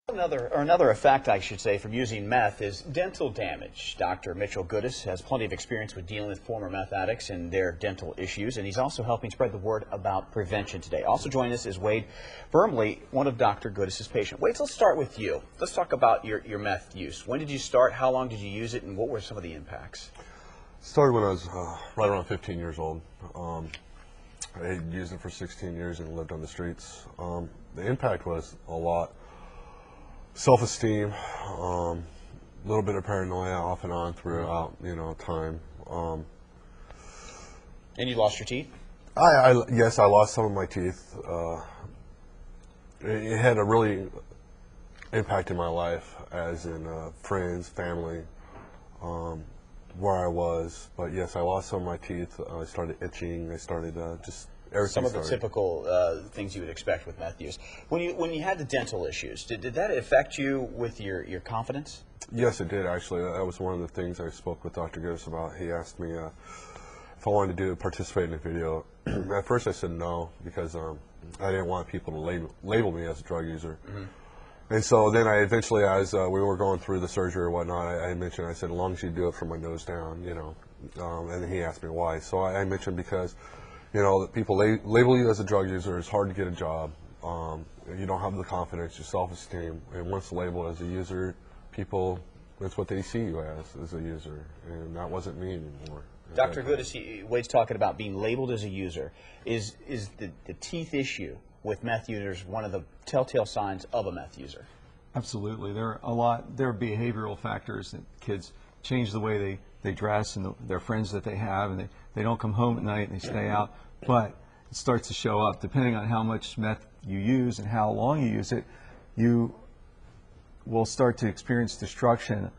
Another effect, I should say, from using meth is dental damage. Dr. Mitchell Goodis has plenty of experience with dealing with former meth addicts and their dental issues, and he's also helping spread the word about prevention today. Also joining us is Wade Burmley, one of Dr. Goodis' patients. Wade, let's start with you. Let's talk about your meth use. When did you start? How long did you use it? And what were some of the impacts? Started when I was right around 15 years old. I had used it for 16 years and lived on the streets. The impact was a lot. Self-esteem, a little bit of paranoia off and on throughout, time. And you lost your teeth? Yes, I lost some of my teeth. It had a really impact in my life, as in friends, family, where I was. But yes, I lost some of my teeth. I started itching. I started just everything. Some of the typical things you would expect with meth use. When you had the dental issues, did that affect you with your confidence? Yes, it did, actually. That was one of the things I spoke with Dr. Goodis about. He asked me if I wanted to participate in the video. At first I said no, because I didn't want people to label me as a drug user. Mm-hmm. And so then I eventually, as we were going through the surgery or whatnot, I mentioned, I said, as long as you do it from my nose down, and then he asked me why. So I mentioned because people label you as a drug user. It's hard to get a job. You don't have the confidence, your self-esteem. And once labeled as a user, people, that's what they see you as a user. And that wasn't me anymore. Dr. Goodis, Wade's talking about being labeled as a user. Is the teeth issue with meth users one of the telltale signs of a meth user? Absolutely. There are behavioral factors that kids change the way they dress and their friends that they have, and they don't come home at night and they stay out. But it starts to show up. Depending on how much meth you use and how long you use it, you will start to experience destruction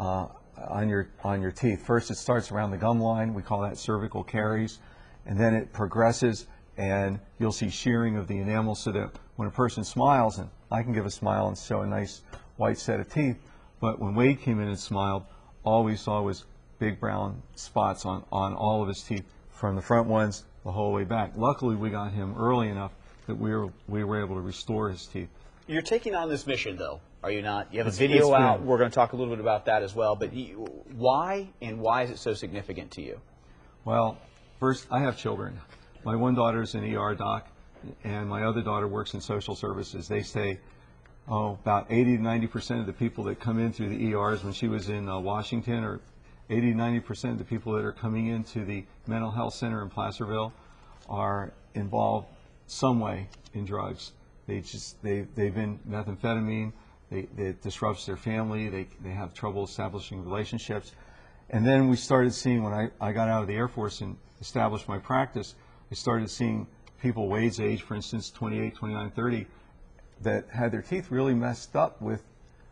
on your teeth. First, it starts around the gum line. We call that cervical caries. And then it progresses, and you'll see shearing of the enamel, so that when a person smiles, and I can give a smile and show a nice white set of teeth, but when Wade came in and smiled, all we saw was big brown spots on all of his teeth, from the front ones the whole way back. Luckily, we got him early enough that we were able to restore his teeth. You're taking on this mission, though, are you not? You have a video out. We're going to talk a little bit about that as well. But why is it so significant to you? Well, first, I have children. My one daughter is an ER doc, and my other daughter works in social services. They say, about 80 to 90% of the people that come in through the ERs, when she was in Washington, or 80 to 90% of the people that are coming into the mental health center in Placerville are involved some way in drugs. They've been methamphetamine. It disrupts their family. They have trouble establishing relationships. And then we started seeing, when I got out of the Air Force and established my practice, I started seeing people Wade's age, for instance, 28, 29, 30, that had their teeth really messed up with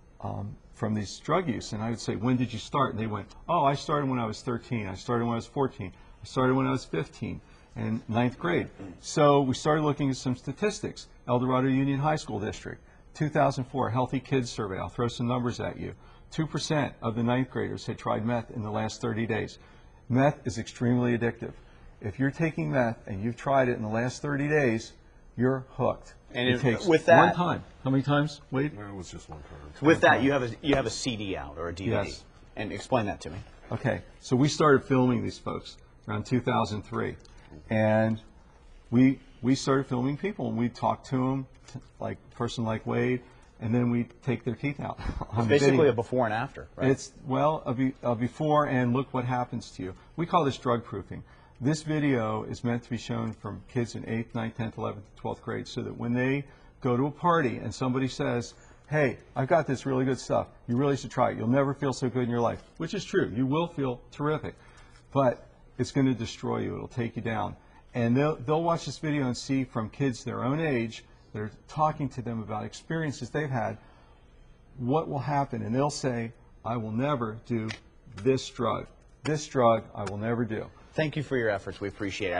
from these drug use. And I would say, when did you start? And they went, I started when I was 13. I started when I was 14. I started when I was 15 and 9th grade. So we started looking at some statistics. El Dorado Union High School District, 2004 Healthy Kids Survey. I'll throw some numbers at you. 2% of the 9th graders had tried meth in the last 30 days. Meth is extremely addictive. If you're taking meth and you've tried it in the last 30 days, you're hooked. And it takes one time. How many times, Wade? Well, it was just one time. With that, you have a CD out, or a DVD. Yes. And explain that to me. Okay. So we started filming these folks around 2003, and we started filming people, and we talked to them, like a person like Wade, and then we take their teeth out. It's basically a before and after, right? It's, a before and look what happens to you. We call this drug proofing. This video is meant to be shown from kids in 8th, 9th, 10th, 11th, 12th grade, so that when they go to a party and somebody says, hey, I've got this really good stuff, you really should try it. You'll never feel so good in your life, which is true. You will feel terrific, but it's going to destroy you. It'll take you down. And they'll watch this video and see from kids their own age, they're talking to them about experiences they've had, what will happen. And they'll say, I will never do this drug. This drug I will never do. Thank you for your efforts. We appreciate it.